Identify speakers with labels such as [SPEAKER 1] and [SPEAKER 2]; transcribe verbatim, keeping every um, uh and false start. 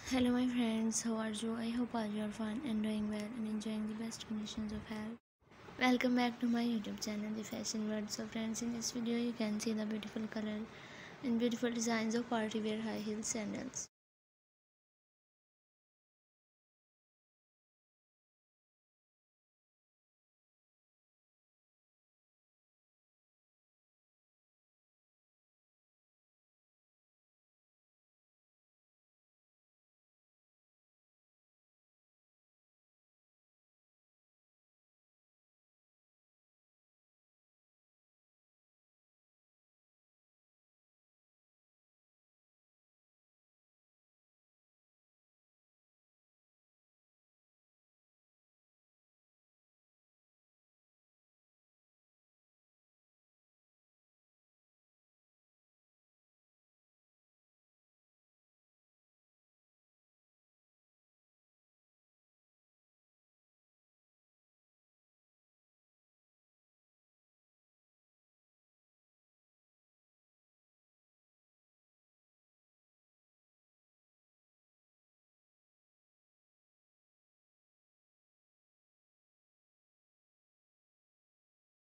[SPEAKER 1] Hello my friends, how are you? I hope all you are fine and doing well and enjoying the best conditions of health. Welcome back to my YouTube channel, The Fashion World. So friends, in this video you can see the beautiful color and beautiful designs of party wear high heel sandals.